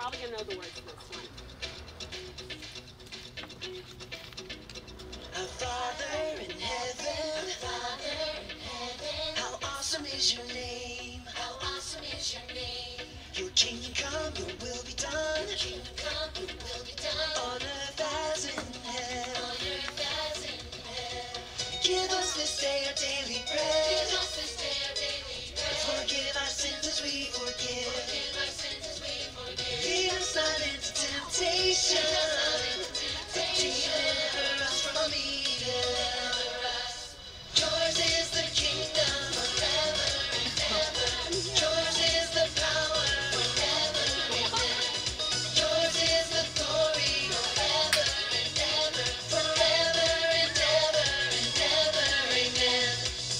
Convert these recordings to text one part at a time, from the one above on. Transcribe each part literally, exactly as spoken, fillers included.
probably gonna know the words to this one. Our Father in heaven, our Father in heaven, how awesome is your name, how awesome is your name. Your kingdom come, your will be done, your kingdom come, your will be done, on earth as in heaven, on earth as in heaven. Give us this day our daily bread, give us this day our daily bread. Forgive our sins as we forgive, forgive our sins as we forgive. Lead us not into temptation, lead us not into temptation, deliver us from evil. Yours is the kingdom forever and ever. Yours is the power forever and ever. Yours is the glory forever and ever. Forever and ever and ever. Amen.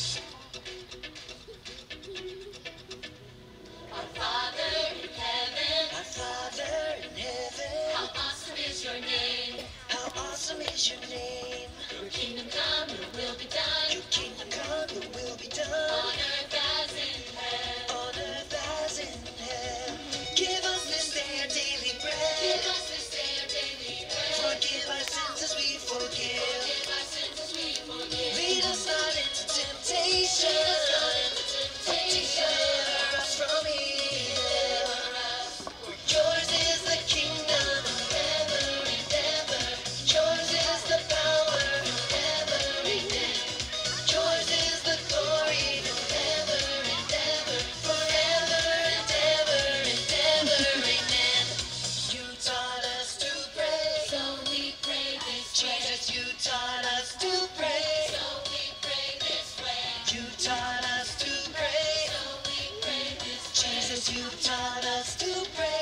Our Father in heaven, our Father in heaven, how awesome is your name, how awesome is your name. Your kingdom come, your will be done, your kingdom come, your will be done, on earth as in heaven, on earth as in heaven. Give us this day our daily bread, give us this day our daily bread. Forgive our sins as we forgive, forgive our sins as we forgive. Lead us not into temptation, lead us not into temptation, deliver us from evil. For yours is the kingdom forever and ever. Yours is the power forever and ever. Yours is the glory forever and ever. Forever and ever and ever. Amen. You taught us to pray, so we pray this way. Jesus, you taught us to pray, so we pray this way. You taught us to pray, so we pray this way. Jesus, you taught us to pray.